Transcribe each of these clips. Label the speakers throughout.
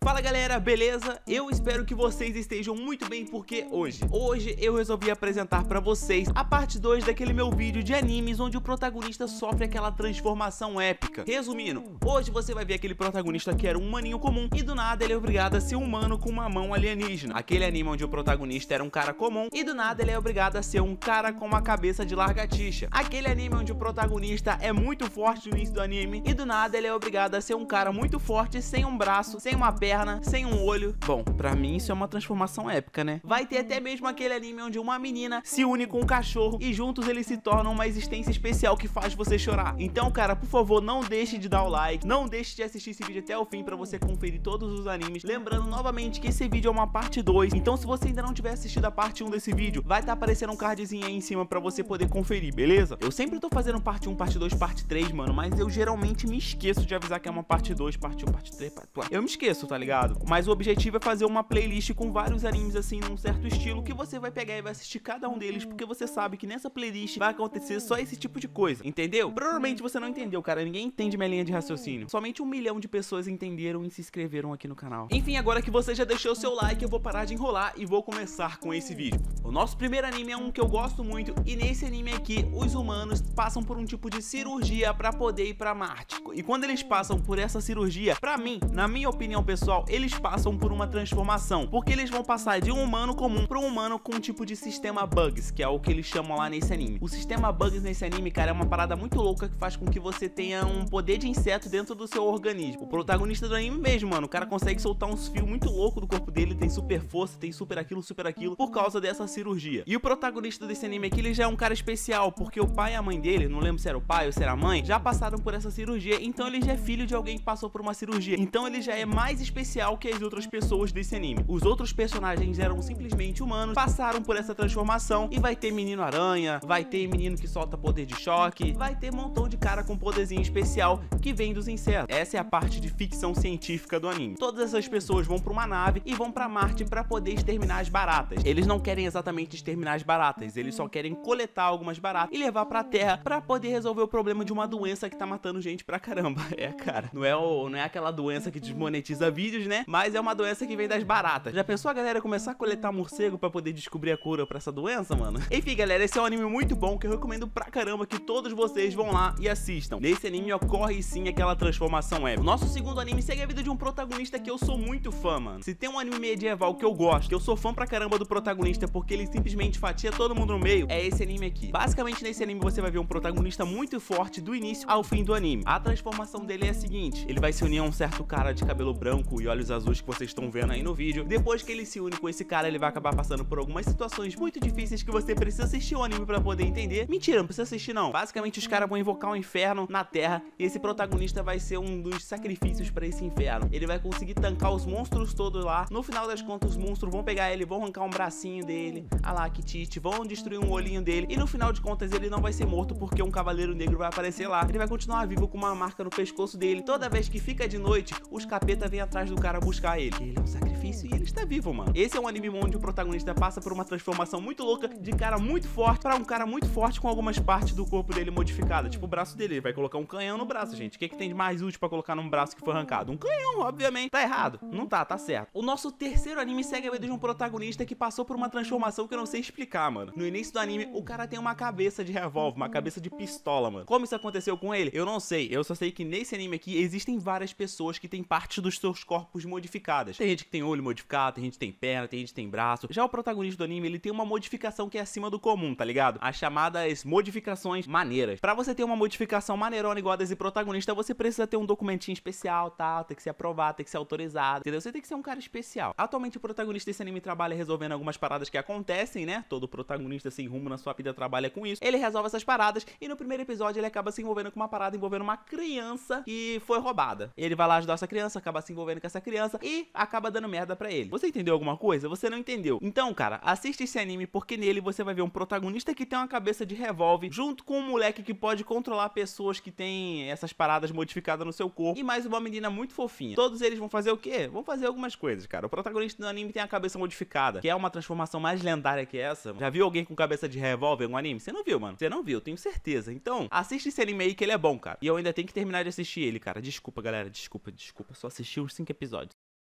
Speaker 1: Fala galera, beleza? Eu espero que vocês estejam muito bem porque hoje eu resolvi apresentar pra vocês a parte 2 daquele meu vídeo de animes onde o protagonista sofre aquela transformação épica. Resumindo, hoje você vai ver aquele protagonista que era um humaninho comum e do nada ele é obrigado a ser humano com uma mão alienígena. Aquele anime onde o protagonista era um cara comum e do nada ele é obrigado a ser um cara com uma cabeça de lagartixa. Aquele anime onde o protagonista é muito forte no início do anime e do nada ele é obrigado a ser um cara muito forte sem um braço, sem uma perna, sem um olho. Bom, pra mim isso é uma transformação épica, né? Vai ter até mesmo aquele anime onde uma menina se une com um cachorro e juntos eles se tornam uma existência especial que faz você chorar. Então, cara, por favor, não deixe de dar o like, não deixe de assistir esse vídeo até o fim pra você conferir todos os animes. Lembrando novamente que esse vídeo é uma parte 2, então se você ainda não tiver assistido a parte 1 desse vídeo, vai estar aparecendo um cardzinho aí em cima pra você poder conferir, beleza? Eu sempre tô fazendo parte 1, parte 2, parte 3, mano, mas eu geralmente me esqueço de avisar que é uma parte 2, parte 1, parte 3, parte 4. Eu me esqueço, tá ligado? Mas o objetivo é fazer uma playlist com vários animes assim, num certo estilo, que você vai pegar e vai assistir cada um deles, porque você sabe que nessa playlist vai acontecer só esse tipo de coisa, entendeu? Provavelmente você não entendeu, cara, ninguém entende minha linha de raciocínio. Somente 1 milhão de pessoas entenderam e se inscreveram aqui no canal. Enfim, agora que você já deixou o seu like, eu vou parar de enrolar e vou começar com esse vídeo. O nosso primeiro anime é um que eu gosto muito, e nesse anime aqui, os humanos passam por um tipo de cirurgia pra poder ir pra Marte. E quando eles passam por essa cirurgia, pra mim, na minha opinião pessoal, eles passam por uma transformação, porque eles vão passar de um humano comum para um humano com um tipo de sistema bugs, que é o que eles chamam lá nesse anime. O sistema bugs nesse anime, cara, é uma parada muito louca que faz com que você tenha um poder de inseto dentro do seu organismo. O protagonista do anime mesmo, mano, o cara consegue soltar uns fios muito loucos do corpo dele, tem super força, tem super aquilo, por causa dessa cirurgia. E o protagonista desse anime aqui, ele já é um cara especial, porque o pai e a mãe dele, não lembro se era o pai ou se era a mãe, já passaram por essa cirurgia, então ele já é filho de alguém que passou por uma cirurgia. Então ele já é mais especial que as outras pessoas desse anime. Os outros personagens eram simplesmente humanos, passaram por essa transformação e vai ter menino aranha, vai ter menino que solta poder de choque, vai ter um montão de cara com poderzinho especial que vem dos insetos. Essa é a parte de ficção científica do anime. Todas essas pessoas vão para uma nave e vão para Marte para poder exterminar as baratas. Eles não querem exatamente exterminar as baratas, eles só querem coletar algumas baratas e levar para a Terra para poder resolver o problema de uma doença que tá matando gente pra caramba. É, cara, não é aquela doença que desmonetiza vídeos, né? Mas é uma doença que vem das baratas. Já pensou a galera começar a coletar morcego pra poder descobrir a cura pra essa doença, mano? Enfim, galera, esse é um anime muito bom que eu recomendo pra caramba que todos vocês vão lá e assistam. Nesse anime ocorre sim aquela transformação épica. O nosso segundo anime segue a vida de um protagonista que eu sou muito fã, mano. Se tem um anime medieval que eu gosto, que eu sou fã pra caramba do protagonista porque ele simplesmente fatia todo mundo no meio, é esse anime aqui. Basicamente, nesse anime você vai ver um protagonista muito forte do início ao fim do anime. A transformação dele é a seguinte: ele vai se unir a um certo cara de cabelo branco e olhos azuis que vocês estão vendo aí no vídeo. Depois que ele se une com esse cara, ele vai acabar passando por algumas situações muito difíceis que você precisa assistir o anime pra poder entender. Mentira, não precisa assistir não. Basicamente, os caras vão invocar um inferno na Terra e esse protagonista vai ser um dos sacrifícios pra esse inferno. Ele vai conseguir tancar os monstros todos lá. No final das contas, os monstros vão pegar ele, vão arrancar um bracinho dele, ah lá, que tite, vão destruir um olhinho dele e no final de contas ele não vai ser morto porque um cavaleiro negro vai aparecer lá. Ele vai continuar vivo com uma marca no pescoço dele. Toda vez que fica de noite, os capeta vêm atrás do cara buscar ele. Ele é um sacrifício e ele está vivo, mano. Esse é um anime onde o protagonista passa por uma transformação muito louca de cara muito forte pra um cara muito forte com algumas partes do corpo dele modificadas. Tipo o braço dele, ele vai colocar um canhão no braço, gente. O que tem de mais útil pra colocar num braço que foi arrancado? Um canhão, obviamente. Tá errado? Não tá, tá certo. O nosso terceiro anime segue a vida de um protagonista que passou por uma transformação que eu não sei explicar, mano. No início do anime, o cara tem uma cabeça de revólver, uma cabeça de pistola, mano. Como isso aconteceu com ele? Eu não sei. Eu só sei que nesse anime aqui existem várias pessoas que têm partes dos seus corpos modificadas. Tem gente que tem olho modificado, tem gente que tem perna, tem gente que tem braço. Já o protagonista do anime, ele tem uma modificação que é acima do comum, tá ligado? As chamadas modificações maneiras. Pra você ter uma modificação maneirona igual a desse protagonista, você precisa ter um documentinho especial, tal, tem que ser aprovado, tem que ser autorizado, entendeu? Você tem que ser um cara especial. Atualmente o protagonista desse anime trabalha resolvendo algumas paradas que acontecem, né? Todo protagonista sem rumo na sua vida trabalha com isso. Ele resolve essas paradas e no primeiro episódio ele acaba se envolvendo com uma parada envolvendo uma criança que foi roubada. Ele vai lá ajudar essa criança, acaba se envolvendo com essa criança e acaba dando merda pra ele. Você entendeu alguma coisa? Você não entendeu? Então, cara, assiste esse anime porque nele você vai ver um protagonista que tem uma cabeça de revólver junto com um moleque que pode controlar pessoas que têm essas paradas modificadas no seu corpo e mais uma menina muito fofinha. Todos eles vão fazer o quê? Vão fazer algumas coisas, cara. O protagonista do anime tem a cabeça modificada, que é uma transformação mais lendária que essa. Já viu alguém com cabeça de revólver no anime? Você não viu, mano. Você não viu, tenho certeza. Então, assiste esse anime aí que ele é bom, cara. E eu ainda tenho que terminar de assistir ele, cara. Desculpa, galera. Desculpa. Só assisti os 5 episódios.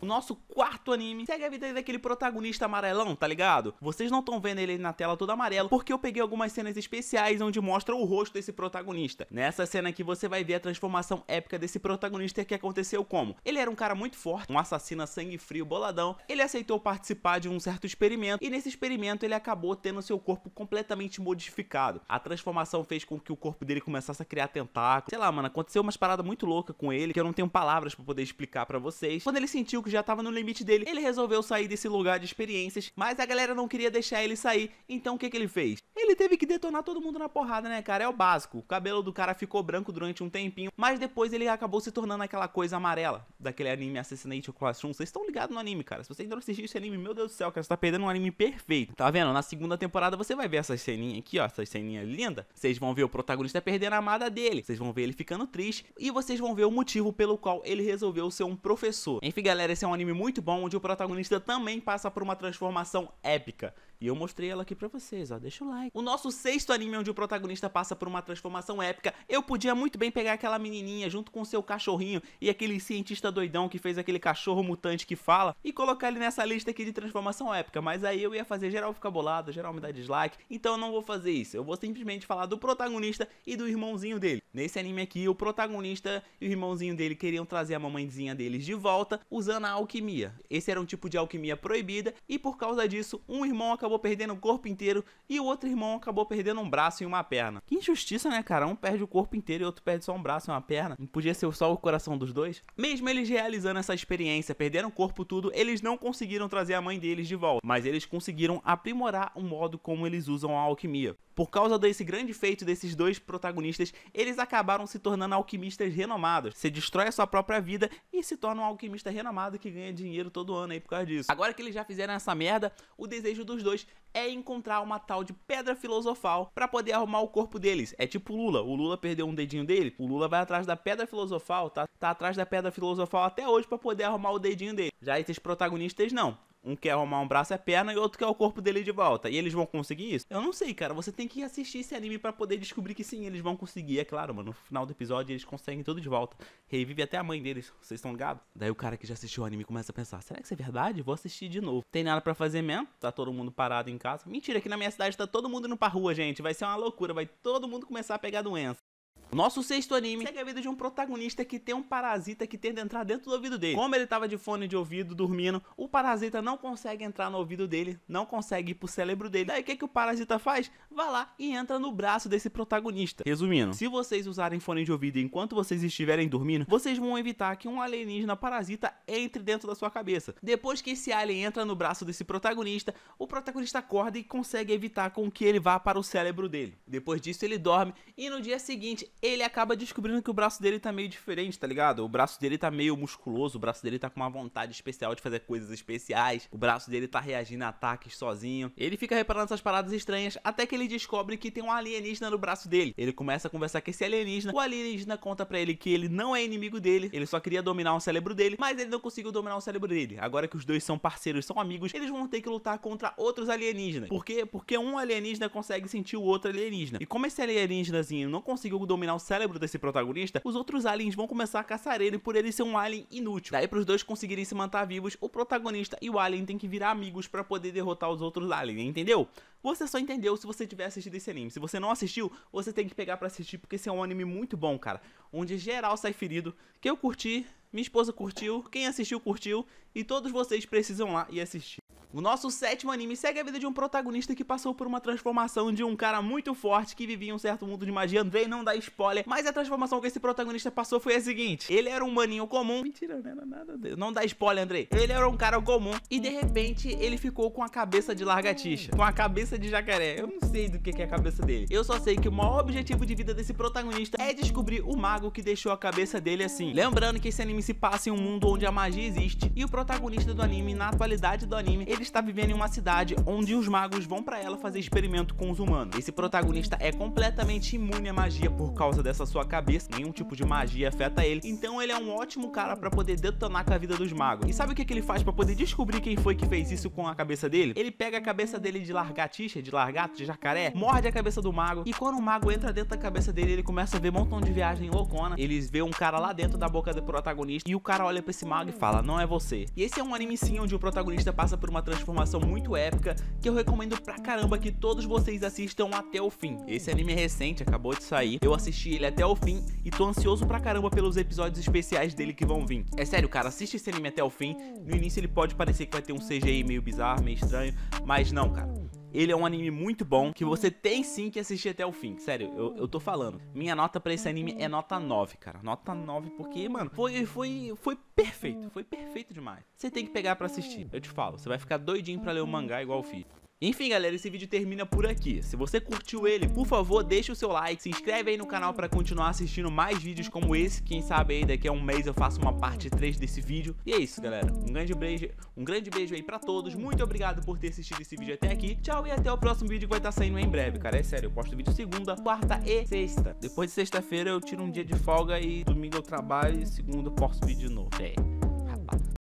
Speaker 1: O nosso quarto anime segue a vida daquele protagonista amarelão, tá ligado? Vocês não estão vendo ele na tela todo amarelo, porque eu peguei algumas cenas especiais onde mostra o rosto desse protagonista. Nessa cena aqui você vai ver a transformação épica desse protagonista que aconteceu como? Ele era um cara muito forte, um assassino a sangue frio, boladão. Ele aceitou participar de um certo experimento, e nesse experimento ele acabou tendo seu corpo completamente modificado. A transformação fez com que o corpo dele começasse a criar tentáculos. Sei lá, mano, aconteceu umas paradas muito loucas com ele, que eu não tenho palavras pra poder explicar pra vocês. Quando ele sentiu que já tava no limite dele, ele resolveu sair desse lugar de experiências, mas a galera não queria deixar ele sair, então o que ele fez? Ele teve que detonar todo mundo na porrada, né, cara? É o básico. O cabelo do cara ficou branco durante um tempinho, mas depois ele acabou se tornando aquela coisa amarela daquele anime Assassination Classroom. Vocês estão ligados no anime, cara. Se você ainda não assistiu esse anime, meu Deus do céu, cara, você tá perdendo um anime perfeito. Tá vendo? Na segunda temporada você vai ver essas ceninhas aqui, ó, essas ceninhas lindas. Vocês vão ver o protagonista perdendo a amada dele. Vocês vão ver ele ficando triste e vocês vão ver o motivo pelo qual ele resolveu ser um professor. Enfim, galera, esse é um anime muito bom, onde o protagonista também passa por uma transformação épica. E eu mostrei ela aqui pra vocês, ó, deixa o like. O nosso sexto anime onde o protagonista passa por uma transformação épica, eu podia muito bem pegar aquela menininha junto com o seu cachorrinho e aquele cientista doidão que fez aquele cachorro mutante que fala e colocar ele nessa lista aqui de transformação épica, mas aí eu ia fazer geral ficar bolado, geral me dar dislike, então eu não vou fazer isso. Eu vou simplesmente falar do protagonista e do irmãozinho dele. Nesse anime aqui, o protagonista e o irmãozinho dele queriam trazer a mamãezinha deles de volta usando a alquimia. Esse era um tipo de alquimia proibida e por causa disso, um irmão acabou perdendo o corpo inteiro e o outro irmão acabou perdendo um braço e uma perna. Que injustiça, né, cara? Um perde o corpo inteiro e o outro perde só um braço e uma perna. Não podia ser só o coração dos dois? Mesmo eles realizando essa experiência, perderam o corpo tudo, eles não conseguiram trazer a mãe deles de volta, mas eles conseguiram aprimorar o modo como eles usam a alquimia. Por causa desse grande feito desses dois protagonistas, eles acabaram se tornando alquimistas renomados. Você destrói a sua própria vida e se torna um alquimista renomado que ganha dinheiro todo ano aí por causa disso. Agora que eles já fizeram essa merda, o desejo dos dois é encontrar uma tal de pedra filosofal pra poder arrumar o corpo deles. É tipo o Lula. O Lula perdeu um dedinho dele, o Lula vai atrás da pedra filosofal, tá atrás da pedra filosofal até hoje pra poder arrumar o dedinho dele. Já esses protagonistas não. Um quer arrumar um braço e a perna e outro quer o corpo dele de volta. E eles vão conseguir isso? Eu não sei, cara. Você tem que assistir esse anime pra poder descobrir que sim, eles vão conseguir. É claro, mano. No final do episódio eles conseguem tudo de volta. Revive até a mãe deles. Vocês estão ligados? Daí o cara que já assistiu o anime começa a pensar: será que isso é verdade? Vou assistir de novo. Tem nada pra fazer mesmo? Tá todo mundo parado em casa. Mentira, aqui na minha cidade tá todo mundo indo pra rua, gente. Vai ser uma loucura. Vai todo mundo começar a pegar doença. O nosso sexto anime segue a vida de um protagonista que tem um parasita que tenta entrar dentro do ouvido dele. Como ele tava de fone de ouvido, dormindo, o parasita não consegue entrar no ouvido dele, não consegue ir pro cérebro dele. Daí o que o parasita faz? Vai lá e entra no braço desse protagonista. Resumindo, se vocês usarem fone de ouvido enquanto vocês estiverem dormindo, vocês vão evitar que um alienígena parasita entre dentro da sua cabeça. Depois que esse alien entra no braço desse protagonista, o protagonista acorda e consegue evitar com que ele vá para o cérebro dele. Depois disso ele dorme e no dia seguinte ele acaba descobrindo que o braço dele tá meio diferente, tá ligado? O braço dele tá meio musculoso, o braço dele tá com uma vontade especial de fazer coisas especiais, o braço dele tá reagindo a ataques sozinho. Ele fica reparando essas paradas estranhas até que ele descobre que tem um alienígena no braço dele. Ele começa a conversar com esse alienígena, o alienígena conta pra ele que ele não é inimigo dele, ele só queria dominar o cérebro dele, mas ele não conseguiu dominar o cérebro dele. Agora que os dois são parceiros, são amigos, eles vão ter que lutar contra outros alienígenas. Por quê? Porque um alienígena consegue sentir o outro alienígena. E como esse alienígenazinho não conseguiu dominar o cérebro desse protagonista, os outros aliens vão começar a caçar ele por ele ser um alien inútil. Daí pros dois conseguirem se manter vivos, o protagonista e o alien tem que virar amigos pra poder derrotar os outros aliens, entendeu? Você só entendeu se você tiver assistido esse anime. Se você não assistiu, você tem que pegar pra assistir, porque esse é um anime muito bom, cara. Onde geral sai ferido, que eu curti, minha esposa curtiu, quem assistiu curtiu, e todos vocês precisam lá e assistir. O nosso sétimo anime segue a vida de um protagonista que passou por uma transformação de um cara muito forte que vivia em um certo mundo de magia. Andrei não dá spoiler, mas a transformação que esse protagonista passou foi a seguinte: ele era um maninho comum. Mentira, não era nada dele. Não dá spoiler, Andrei. Ele era um cara comum e de repente ele ficou com a cabeça de lagartixa, com a cabeça de jacaré. Eu não sei do que é a cabeça dele. Eu só sei que o maior objetivo de vida desse protagonista é descobrir o mago que deixou a cabeça dele assim. Lembrando que esse anime se passa em um mundo onde a magia existe e o protagonista do anime, na atualidade do anime, ele ele está vivendo em uma cidade onde os magos vão pra ela fazer experimento com os humanos. Esse protagonista é completamente imune à magia por causa dessa sua cabeça, nenhum tipo de magia afeta ele, então ele é um ótimo cara pra poder detonar com a vida dos magos. E sabe o que ele faz pra poder descobrir quem foi que fez isso com a cabeça dele? Ele pega a cabeça dele de lagartixa, de largato, de jacaré, morde a cabeça do mago, e quando o mago entra dentro da cabeça dele, ele começa a ver um montão de viagem loucona. Eles vê um cara lá dentro da boca do protagonista, e o cara olha pra esse mago e fala, não é você. E esse é um anime sim, onde o protagonista passa por uma transformação muito épica, que eu recomendo pra caramba que todos vocês assistam até o fim. Esse anime é recente, acabou de sair, eu assisti ele até o fim, e tô ansioso pra caramba pelos episódios especiais dele que vão vir. É sério, cara, assiste esse anime até o fim. No início ele pode parecer que vai ter um CGI meio bizarro, meio estranho, mas não, cara. Ele é um anime muito bom, que você tem sim que assistir até o fim. Sério, eu tô falando. Minha nota pra esse anime é nota 9, cara. Nota 9 porque, mano, foi perfeito. Foi perfeito demais. Você tem que pegar pra assistir. Eu te falo, você vai ficar doidinho pra ler o mangá igual eu fiz. Enfim, galera, esse vídeo termina por aqui. Se você curtiu ele, por favor, deixa o seu like, se inscreve aí no canal pra continuar assistindo mais vídeos como esse. Quem sabe aí daqui a um mês eu faço uma parte 3 desse vídeo. E é isso, galera. Um grande beijo aí pra todos. Muito obrigado por ter assistido esse vídeo até aqui. Tchau e até o próximo vídeo que vai estar saindo em breve, cara. É sério, eu posto vídeo segunda, quarta e sexta. Depois de sexta-feira eu tiro um dia de folga e domingo eu trabalho e segunda eu posto vídeo de novo. É.